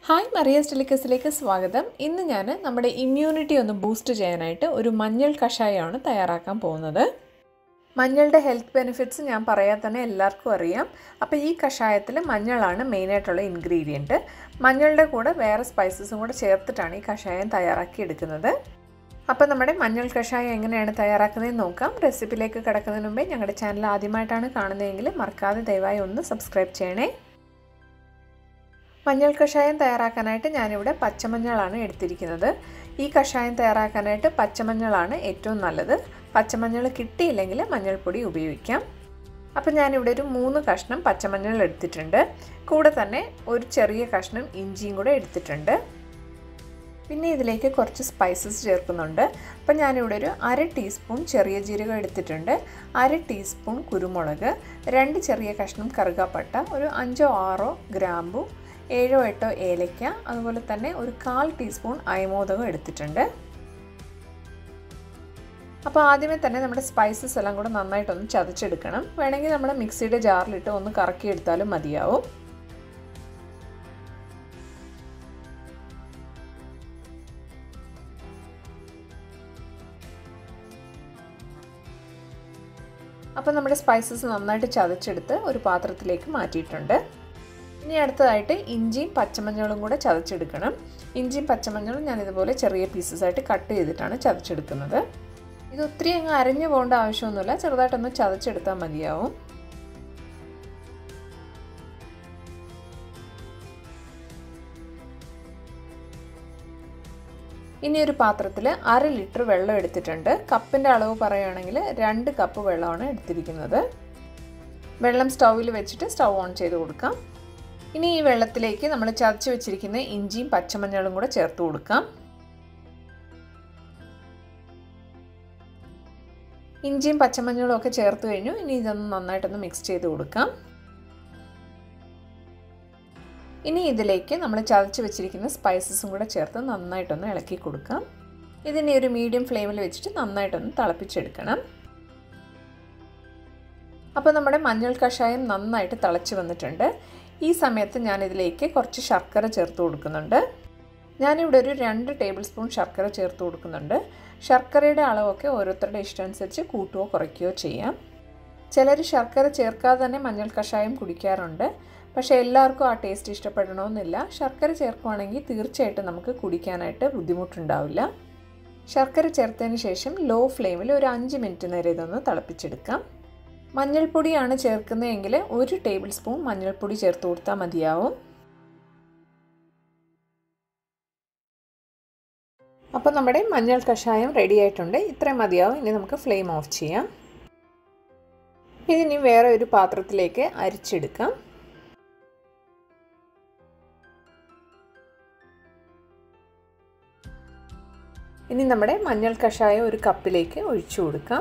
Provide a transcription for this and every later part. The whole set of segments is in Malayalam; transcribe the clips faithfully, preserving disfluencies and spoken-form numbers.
ഹായ് മറിയാസ് ഡെലിക്കസിലേക്ക് സ്വാഗതം. ഇന്ന് ഞാൻ നമ്മുടെ ഇമ്മ്യൂണിറ്റി ഒന്ന് ബൂസ്റ്റ് ചെയ്യാനായിട്ട് ഒരു മഞ്ഞൾ കഷായമാണ് തയ്യാറാക്കാൻ പോകുന്നത്. മഞ്ഞളുടെ ഹെൽത്ത് ബെനിഫിറ്റ്സ് ഞാൻ പറയാൻ തന്നെ എല്ലാവർക്കും അറിയാം. അപ്പോൾ ഈ കഷായത്തിൽ മഞ്ഞളാണ് മെയിനായിട്ടുള്ള ഇൻഗ്രീഡിയൻറ്റ്. മഞ്ഞളുടെ കൂടെ വേറെ സ്പൈസസും കൂടെ ചേർത്തിട്ടാണ് ഈ കഷായം തയ്യാറാക്കി എടുക്കുന്നത്. അപ്പോൾ നമ്മുടെ മഞ്ഞൾ കഷായം എങ്ങനെയാണ് തയ്യാറാക്കുന്നതെന്ന് നോക്കാം. റെസിപ്പിയിലേക്ക് കിടക്കുന്നതിന് മുമ്പേ ഞങ്ങളുടെ ചാനൽ ആദ്യമായിട്ടാണ് കാണുന്നതെങ്കിൽ മറക്കാതെ ദയവായി ഒന്ന് സബ്സ്ക്രൈബ് ചെയ്യണേ. മഞ്ഞൾ കഷായം തയ്യാറാക്കാനായിട്ട് ഞാനിവിടെ പച്ചമഞ്ഞളാണ് എടുത്തിരിക്കുന്നത്. ഈ കഷായം തയ്യാറാക്കാനായിട്ട് പച്ചമഞ്ഞളാണ് ഏറ്റവും നല്ലത്. പച്ചമഞ്ഞൾ കിട്ടിയില്ലെങ്കിൽ മഞ്ഞൾപ്പൊടി ഉപയോഗിക്കാം. അപ്പോൾ ഞാനിവിടെ ഒരു മൂന്ന് കഷ്ണം പച്ചമഞ്ഞൾ എടുത്തിട്ടുണ്ട്. കൂടെ തന്നെ ഒരു ചെറിയ കഷ്ണം ഇഞ്ചിയും കൂടെ എടുത്തിട്ടുണ്ട്. പിന്നെ ഇതിലേക്ക് കുറച്ച് സ്പൈസസ് ചേർക്കുന്നുണ്ട്. അപ്പോൾ ഞാനിവിടെ ഒരു അര ടീസ്പൂൺ ചെറിയ ജീരകം എടുത്തിട്ടുണ്ട്, അര ടീസ്പൂൺ കുരുമുളക്, രണ്ട് ചെറിയ കഷ്ണം കറുകാപ്പട്ട, ഒരു അഞ്ചോ ആറോ ഗ്രാമ്പു, ഏഴോ എട്ടോ ഏലയ്ക്ക, അതുപോലെ തന്നെ ഒരു കാൽ ടീസ്പൂൺ അയമോദകം എടുത്തിട്ടുണ്ട്. അപ്പോൾ ആദ്യമേ തന്നെ നമ്മുടെ സ്പൈസസ് എല്ലാം കൂടെ നന്നായിട്ടൊന്ന് ചതച്ചെടുക്കണം. വേണമെങ്കിൽ നമ്മൾ മിക്സിയുടെ ജാറിലിട്ട് ഒന്ന് കറക്കിയെടുത്താലും മതിയാവും. അപ്പോൾ നമ്മുടെ സ്പൈസസ് നന്നായിട്ട് ചതച്ചെടുത്ത് ഒരു പാത്രത്തിലേക്ക് മാറ്റിയിട്ടുണ്ട്. ഇനി അടുത്തതായിട്ട് ഇഞ്ചിയും പച്ചമഞ്ഞളും കൂടെ ചതച്ചെടുക്കണം. ഇഞ്ചിയും പച്ചമഞ്ഞളും ഞാൻ ഇതുപോലെ ചെറിയ പീസസ് ആയിട്ട് കട്ട് ചെയ്തിട്ടാണ് ചതച്ചെടുക്കുന്നത്. ഇത് ഒത്തിരി അങ്ങ് അരഞ്ഞു പോകേണ്ട ആവശ്യമൊന്നുമില്ല, ചെറുതായിട്ടൊന്ന് ചതച്ചെടുത്താൽ മതിയാവും. ഇനി ഒരു പാത്രത്തിൽ അര ലിറ്റർ വെള്ളം എടുത്തിട്ടുണ്ട്. കപ്പിൻ്റെ അളവ് പറയുകയാണെങ്കിൽ രണ്ട് കപ്പ് വെള്ളമാണ് എടുത്തിരിക്കുന്നത്. വെള്ളം സ്റ്റൗവിൽ വെച്ചിട്ട് സ്റ്റൗ ഓൺ ചെയ്ത് കൊടുക്കാം. ഇനി ഈ വെള്ളത്തിലേക്ക് നമ്മൾ ചതച്ച് വെച്ചിരിക്കുന്ന ഇഞ്ചിയും പച്ചമഞ്ഞളും കൂടെ ചേർത്ത് കൊടുക്കാം. ഇഞ്ചിയും പച്ചമഞ്ഞളും ഒക്കെ ചേർത്ത് കഴിഞ്ഞു. ഇനി ഇതൊന്ന് നന്നായിട്ടൊന്ന് മിക്സ് ചെയ്ത് കൊടുക്കാം. ഇനി ഇതിലേക്ക് നമ്മൾ ചതച്ച് വെച്ചിരിക്കുന്ന സ്പൈസസും കൂടെ ചേർത്ത് നന്നായിട്ടൊന്ന് ഇളക്കി കൊടുക്കാം. ഇതിനെ ഒരു മീഡിയം ഫ്ലെയിമിൽ വെച്ചിട്ട് നന്നായിട്ടൊന്ന് തിളപ്പിച്ചെടുക്കണം. അപ്പോൾ നമ്മുടെ മഞ്ഞൾ കഷായം നന്നായിട്ട് തിളച്ച് വന്നിട്ടുണ്ട്. ഈ സമയത്ത് ഞാനിതിലേക്ക് കുറച്ച് ശർക്കര ചേർത്ത് കൊടുക്കുന്നുണ്ട്. ഞാനിവിടെ ഒരു രണ്ട് ടേബിൾ സ്പൂൺ ശർക്കര ചേർത്ത് കൊടുക്കുന്നുണ്ട്. ശർക്കരയുടെ അളവൊക്കെ ഓരോരുത്തരുടെ ഇഷ്ടമനുസരിച്ച് കൂട്ടുകയോ കുറയ്ക്കുകയോ ചെയ്യാം. ചിലർ ശർക്കര ചേർക്കാതെ തന്നെ മഞ്ഞൾ കഷായം കുടിക്കാറുണ്ട്. പക്ഷേ എല്ലാവർക്കും ആ ടേസ്റ്റ് ഇഷ്ടപ്പെടണമെന്നില്ല. ശർക്കര ചേർക്കുകയാണെങ്കിൽ തീർച്ചയായിട്ടും നമുക്ക് കുടിക്കാനായിട്ട് ബുദ്ധിമുട്ടുണ്ടാവില്ല. ശർക്കര ചേർത്തതിന് ശേഷം ലോ ഫ്ലെയിമിൽ ഒരു അഞ്ച് മിനിറ്റ് നേരം ഇതൊന്ന് തിളപ്പിച്ചെടുക്കാം. മഞ്ഞൾപ്പൊടിയാണ് ചേർക്കുന്നതെങ്കിൽ ഒരു ടേബിൾ സ്പൂൺ മഞ്ഞൾപ്പൊടി ചേർത്ത് കൊടുത്താൽ മതിയാവും. അപ്പോൾ നമ്മുടെ മഞ്ഞൾ കഷായം റെഡി ആയിട്ടുണ്ട്. ഇത്രയും മതിയാവും. ഇനി നമുക്ക് ഫ്ലെയിം ഓഫ് ചെയ്യാം. ഇതിനി വേറെ ഒരു പാത്രത്തിലേക്ക് അരിച്ചെടുക്കാം. ഇനി നമ്മുടെ മഞ്ഞൾ കഷായം ഒരു കപ്പിലേക്ക് ഒഴിച്ചു കൊടുക്കാം.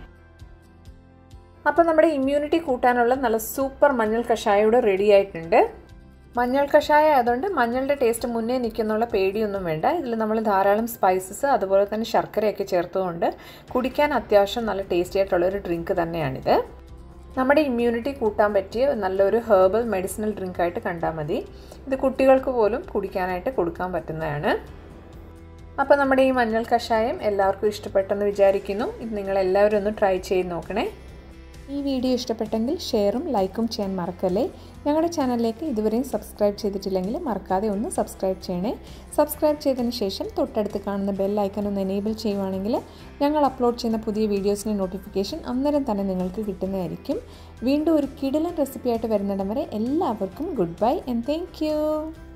അപ്പോൾ നമ്മുടെ ഇമ്മ്യൂണിറ്റി കൂട്ടാനുള്ള നല്ല സൂപ്പർ മഞ്ഞൾ കഷായം ഇവിടെ റെഡി ആയിട്ടുണ്ട്. മഞ്ഞൾ കഷായം ആയതുകൊണ്ട് മഞ്ഞളുടെ ടേസ്റ്റ് മുന്നേ നിൽക്കുന്നുള്ള പേടിയൊന്നും വേണ്ട. ഇതിൽ നമ്മൾ ധാരാളം സ്പൈസസ് അതുപോലെ തന്നെ ശർക്കരയൊക്കെ ചേർത്തുകൊണ്ട് കുടിക്കാൻ അത്യാവശ്യം നല്ല ടേസ്റ്റി ആയിട്ടുള്ളൊരു ഡ്രിങ്ക് തന്നെയാണിത്. നമ്മുടെ ഇമ്മ്യൂണിറ്റി കൂട്ടാൻ പറ്റിയ നല്ലൊരു ഹെർബൽ മെഡിസിനൽ ഡ്രിങ്കായിട്ട് കണ്ടാൽ മതി. ഇത് കുട്ടികൾക്ക് പോലും കുടിക്കാനായിട്ട് കൊടുക്കാൻ പറ്റുന്നതാണ്. അപ്പോൾ നമ്മുടെ ഈ മഞ്ഞൾ കഷായം എല്ലാവർക്കും ഇഷ്ടപ്പെട്ടെന്ന് വിചാരിക്കുന്നു. ഇത് നിങ്ങളെല്ലാവരും ഒന്ന് ട്രൈ ചെയ്ത് നോക്കണേ. ഈ വീഡിയോ ഇഷ്ടപ്പെട്ടെങ്കിൽ ഷെയറും ലൈക്കും ചെയ്യാൻ മറക്കല്ലേ. ഞങ്ങളുടെ ചാനലിലേക്ക് ഇതുവരെയും സബ്സ്ക്രൈബ് ചെയ്തിട്ടില്ലെങ്കിൽ മറക്കാതെ ഒന്ന് സബ്സ്ക്രൈബ് ചെയ്യണേ. സബ്സ്ക്രൈബ് ചെയ്തതിന് ശേഷം തൊട്ടടുത്ത് കാണുന്ന ബെൽ ഐക്കൺ ഒന്ന് എനേബിൾ ചെയ്യുവാണെങ്കിൽ ഞങ്ങൾ അപ്ലോഡ് ചെയ്യുന്ന പുതിയ വീഡിയോസിൻ്റെ നോട്ടിഫിക്കേഷൻ അന്നേരം തന്നെ നിങ്ങൾക്ക് കിട്ടുന്നതായിരിക്കും. വീണ്ടും ഒരു കിടിലൻ റെസിപ്പിയായിട്ട് വരുന്നിടം വരെ എല്ലാവർക്കും goodbye and thank U.